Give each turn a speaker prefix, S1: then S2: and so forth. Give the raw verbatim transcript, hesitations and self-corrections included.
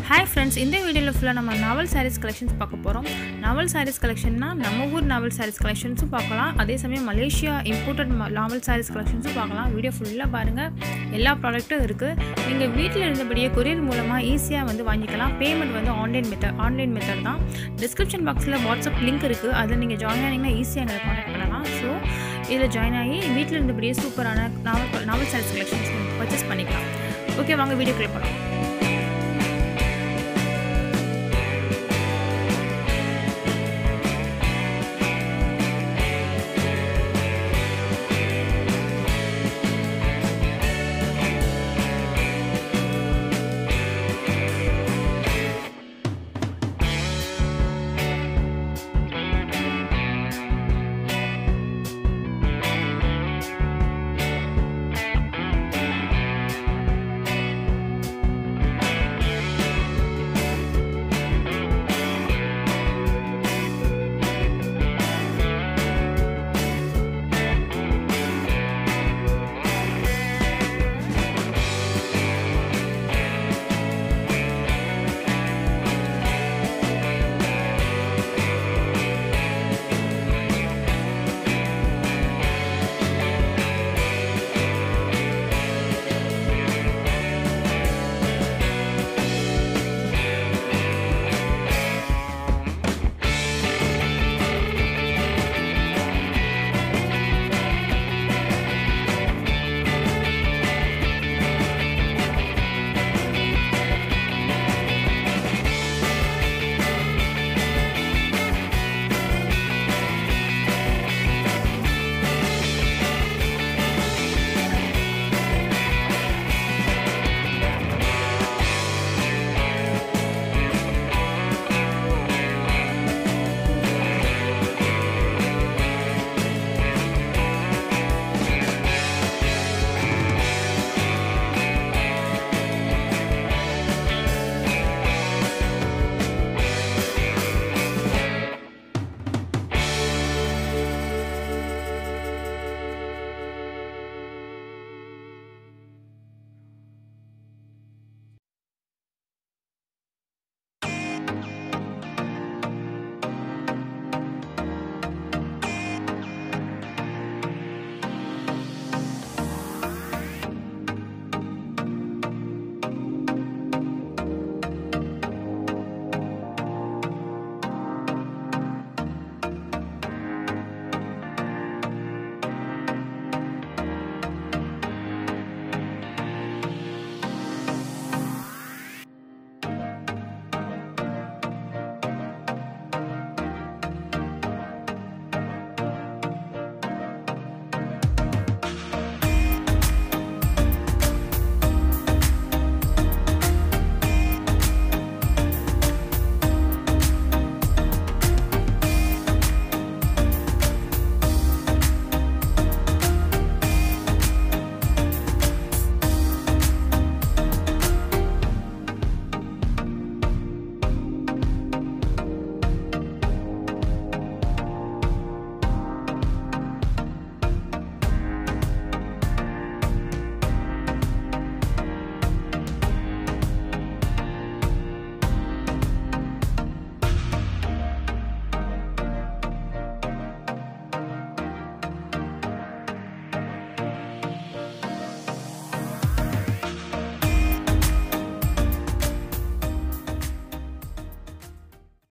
S1: Hi friends, in this video full நம்ம Naval Sarees collections பார்க்க போறோம். Naval Sarees collection னா நம்ம ஊர் Naval Sarees collections பார்க்கலாம். அதே சமயம் Malaysia imported Naval Sarees collections பார்க்கலாம். வீடியோ ஃபுல்லா பாருங்க. எல்லா ப்ராடக்ட்டும் இருக்கு. நீங்க வீட்ல இருந்தபடியே courier மூலமா ஈஸியா வந்து வாங்கிக்கலாம். பேமெண்ட் வந்து ஆன்லைன் மெத்தட் ஆன்லைன் மெத்தட் தான். டிஸ்கிரிப்ஷன் பாக்ஸ்ல WhatsApp லிங்க் இருக்கு. அதுல நீங்க ஜாயின் ஆனீங்கன்னா ஈஸியா எங்களை கான்டாக்ட் பண்ணலாம். சோ இதுல ஜாயின் ஆகி வீட்ல இருந்தபடியே சூப்பரான Naval Sarees collections பர்ச்சேஸ் பண்ணிக்கலாம். ஓகே வாங்க வீடியோக்குள்ள போலாம்.